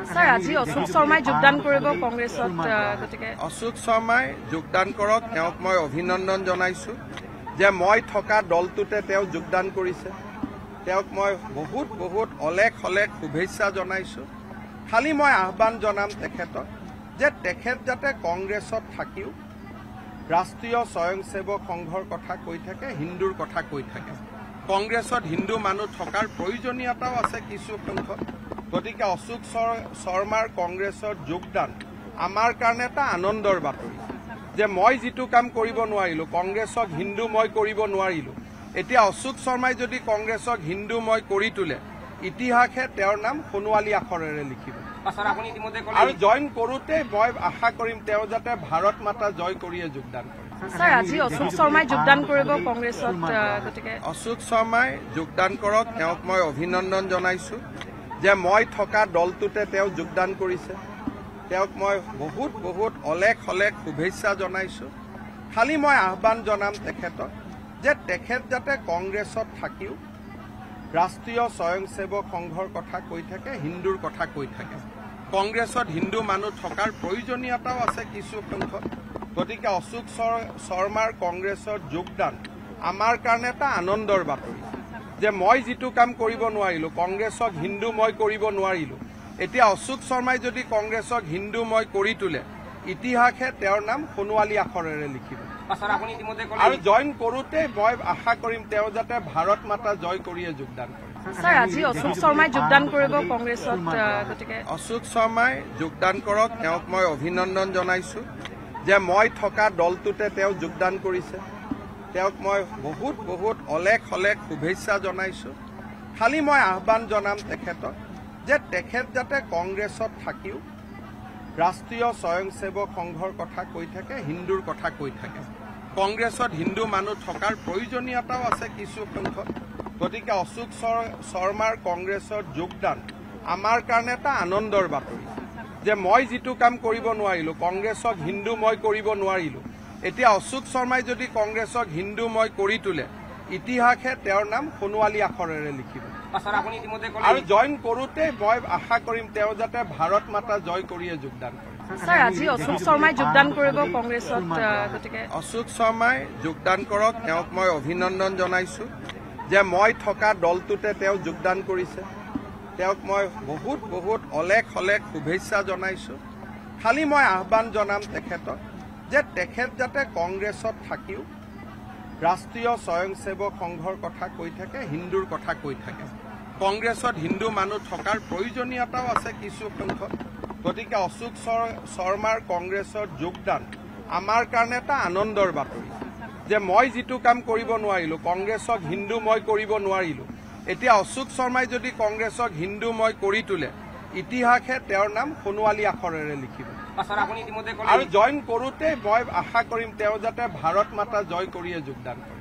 sir আজি অশোক শৰ্মাই যোগদান কৰিব কংগ্ৰেছত গতিকে অশোক শৰ্মাই যোগদান কৰক তেওঁক মই অভিনন্দন জনাইছো যে মই থকা দলটোতে তেওঁ যোগদান কৰিছে তেওঁক মই বহুত বহুত অলেখ শুভেচ্ছা জনাইছো খালি মই আহ্বান জনাম তেখেতক যে তেখেত যাতে কংগ্ৰেছত থাকিও ৰাষ্ট্ৰীয় স্বয়ংসেৱক সংঘৰ কথা কৈ থাকে হিন্দুৰ কথা কৈ থাকে কংগ্ৰেছত হিন্দু মানুহ থকাৰ প্ৰয়োজনীয়তাও আছে কিছু সংখ্যক গতিকে অশোক শৰ্মাৰ কংগ্ৰেছত যোগদান আমাৰ কাৰণে এটা আনন্দৰ বাতৰি যে মই যিটো কাম কৰিব নোৱাৰিলো কংগ্ৰেছক হিন্দু মই কৰিব নোৱাৰিলো এতিয়া অশোক শৰ্মাই যদি কংগ্ৰেছক হিন্দু মই কৰি তোলে ইতিহাসে তেওঁৰ নাম সোণোৱালী আখৰেৰে লিখিব আৰু জইন কৰোঁতে মই আশা কৰিম তেওঁ যাতে ভাৰত মাতা জয় কৰিয়ে যোগদান কৰে স্যার আজি অশোক শৰ্মাই যোগদান কৰিব কংগ্ৰেছত গতিকে অশোক শৰ্মাই যোগদান কৰক তেওঁক মই অভিনন্দন জনাইছো যে মই থকা দলটোতে তেওঁ যোগদান কৰিছে তেওঁক মই বহুত বহুত অলেখ শুভেচ্ছা জনাইছো খালি মই আহ্বান জনাম তেখেতক যে তেখেত যাতে কংগ্ৰেছত থাকিও ৰাষ্ট্ৰীয় স্বয়ংসেৱক সংঘৰ কথা কৈ থাকে হিন্দুৰ কথা কৈ থাকে কংগ্ৰেছত হিন্দু মানুহ থকাৰ প্ৰয়োজনীয়তাও আছে কিছু সংখ্যক গতিকে অশোক শৰ্মাৰ কংগ্ৰেছত যোগদান আমাৰ কাৰণে এটা আনন্দৰ বাতৰি যে মই যিটো কাম কৰিব নোৱাৰিলো কংগ্ৰেছক হিন্দু মই কৰিব নোৱাৰিলো এতিয়া অশোক শৰ্মাই যদি কংগ্ৰেছক হিন্দু মই কৰি তোলে ইতিহাসে তেওঁৰ নাম সোণোৱালী আখৰেৰে লিখিব আৰু জইন কৰোঁতে মই আশা কৰিম তেওঁ যাতে ভাৰত মাতা জয় কৰিয়ে যোগদান কৰে স্যার আজি অশোক শৰ্মাই যোগদান কৰিব কংগ্ৰেছত গতিকে অশোক শৰ্মাই যোগদান কৰক তেওঁক মই অভিনন্দন জনাইছো যে মই থকা দলটোতে তেওঁ যোগদান কৰিছে তেওঁক মই বহুত বহুত অলেখ শুভেচ্ছা জনাইছো খালি মই আহ্বান জনাম তেখেতক যে তেখেত যাতে কংগ্ৰেছত থাকিও ৰাষ্ট্ৰীয় স্বয়ংসেৱক সংঘৰ কথা কৈ থাকে হিন্দুৰ কথা কৈ থাকে কংগ্ৰেছত হিন্দু মানুহ থকাৰ প্ৰয়োজনীয়তাও আছে কিছু সংখ্যক গতিকে অশোক শৰ্মাৰ কংগ্ৰেছত যোগদান আমাৰ কাৰণে এটা আনন্দৰ বাতৰি যে মই যিটো কাম কৰিব নোৱাৰিলো কংগ্ৰেছক হিন্দু মই কৰিব নোৱাৰিলো এতিয়া অশোক শৰ্মাই যদি কংগ্ৰেছক হিন্দু মই কৰি তোলে ইতিহাসে তেওঁৰ নাম সোণোৱালী আখৰেৰে লিখিব আৰু জইন কৰোঁতে মই আশা কৰিম তেওঁ যাতে ভাৰত মাতা জয় কৰিয়ে যোগদান কৰে স্যার আজি অশোক শৰ্মাই যোগদান কৰিব কংগ্ৰেছত গতিকে অশোক শৰ্মাই যোগদান কৰক তেওঁক মই অভিনন্দন জনাইছো যে মই থকা দলটোতে তেওঁ যোগদান কৰিছে তেওঁক মই বহুত বহুত অলেখ শুভেচ্ছা জনাইছো খালি মই আহ্বান জনাম তেখেতক যে তেখেত যাতে কংগ্ৰেছত থাকিও ৰাষ্ট্ৰীয় স্বয়ংসেৱক সংঘৰ কথা কৈ থাকে হিন্দুৰ কথা কৈ থাকে কংগ্ৰেছত হিন্দু মানুহ থকাৰ প্ৰয়োজনীয়তাও আছে কিছু সংখ্যক গতিকে অশোক শৰ্মাৰ কংগ্ৰেছত যোগদান আমাৰ কাৰণে এটা আনন্দৰ বাতৰি যে মই যিটো কাম কৰিব নোৱাৰিলো কংগ্ৰেছক হিন্দু মই কৰিব নোৱাৰিলো এতিয়া অশোক শৰ্মাই যদি কংগ্ৰেছক হিন্দু মই কৰি তোলে ইতিহাসে তেওঁৰ নাম সোণোৱালী আখৰেৰে লিখিব আৰু জইন কৰোঁতে মই আশা কৰিম তেওঁ যাতে ভাৰত মাতা জয় কৰিয়ে যোগদান কৰে